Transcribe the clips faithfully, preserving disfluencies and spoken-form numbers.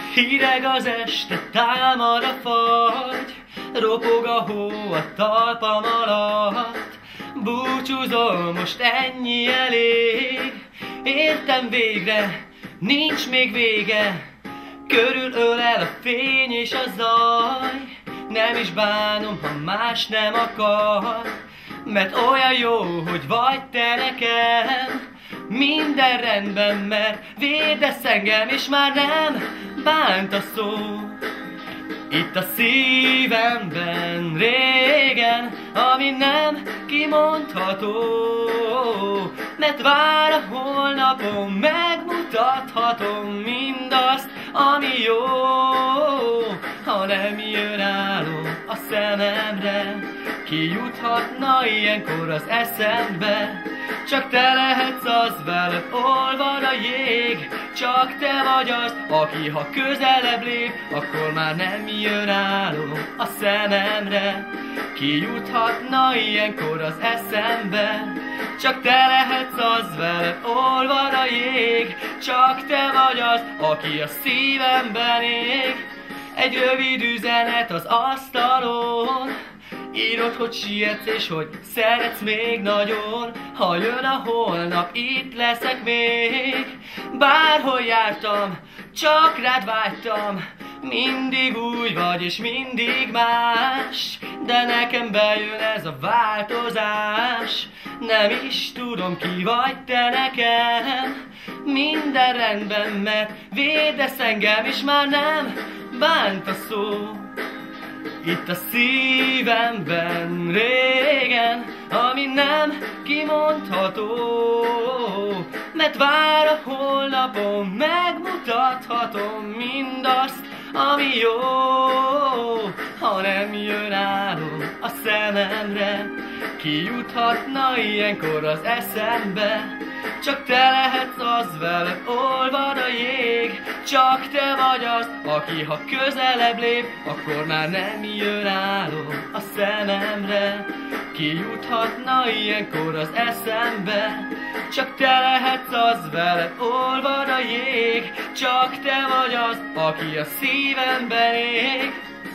Hideg az este, támad a fagy, ropog a hó a talpam alatt. Búcsúzol, most ennyi elég, értem végre, nincs még vége. Körülölel a fény és a zaj, nem is bánom, ha más nem akar, mert olyan jó, hogy vagy te nekem. Minden rendben, mert védesz engem, és már nem bánt a szó. Itt a szívemben régen, ami nem kimondható, mert vár a holnapon, megmutathatom mindazt, ami jó. Ha nem jön álom a szememre, ki juthatna ilyenkor az eszembe? Csak te lehetsz az, veled olvad a jég, csak te vagy az, aki ha közelebb lép, akkor már nem jön álom a szememre. Ki juthatna ilyenkor az eszembe? Csak te lehetsz az, veled olvad a jég, csak te vagy az, aki a szívemben ég. Egy rövid üzenet az asztalon, írod, hogy sietsz és hogy szeretsz még nagyon. Ha jön a holnap, itt leszek még. Bárhol jártam, csak rád vágytam. Mindig úgy vagy és mindig más, de nekem bejön ez a változás. Nem is tudom, ki vagy te nekem. Minden rendben, mert védesz engem, és már nem bánt a szó. Itt a szívemben régen, ami nem kimondható, mert vár a holnapon, megmutathatom mindazt, ami jó. Ha nem jön álom a szememre, ki juthatna ilyenkor az eszembe? Csak te lehetsz az, veled olvad a jég, csak te vagy az, aki ha közelebb lép, akkor már nem jön álom a szememre. Ki juthatna ilyenkor az eszembe? Csak te lehetsz az, veled olvad a jég, csak te vagy az, aki a szívemben ég.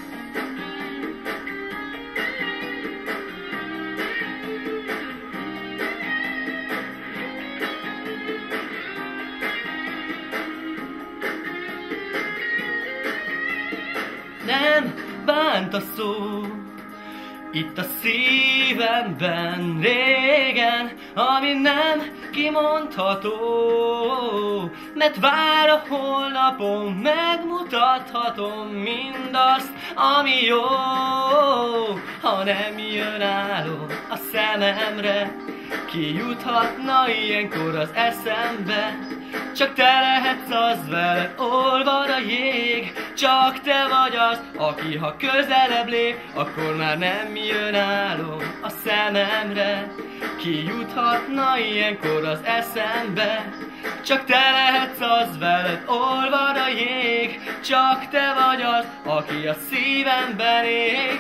Nem bánt a szó. Itt a szívemben régen, ami nem kimondható, mert vár a holnapon, megmutathatom mindazt, ami jó. Ha nem jön álom a szememre, ki juthatna ilyenkor az eszembe? Csak te lehetsz az, veled olvad a jég, csak te vagy az, aki ha közelebb lép, akkor már nem jön álom a szememre. Ki juthatna ilyenkor az eszembe? Csak te lehetsz az, veled olvad a jég, csak te vagy az, aki a szívemben ég.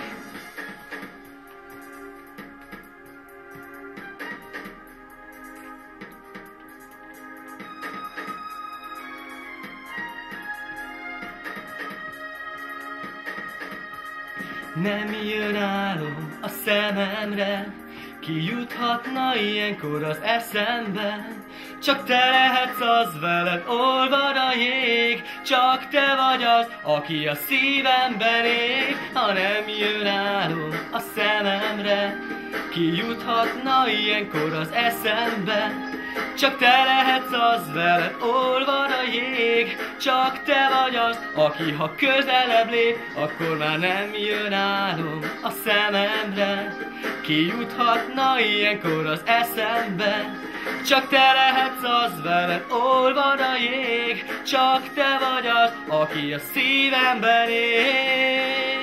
Nem jön álom a szememre, ki juthatna ilyenkor az eszembe? Csak te lehetsz az, veled olvad a jég, csak te vagy az, aki a szívemben ég. Ha nem jön álom a szememre, ki juthatna ilyenkor az eszembe? Csak te lehetsz az, veled olvad a jég, csak te vagy az, aki ha közelebb lép, akkor már nem jön álom a szememre. Ki juthatna ilyenkor az eszembe? Csak te lehetsz az, veled olvad a jég, csak te vagy az, aki a szívemben ég.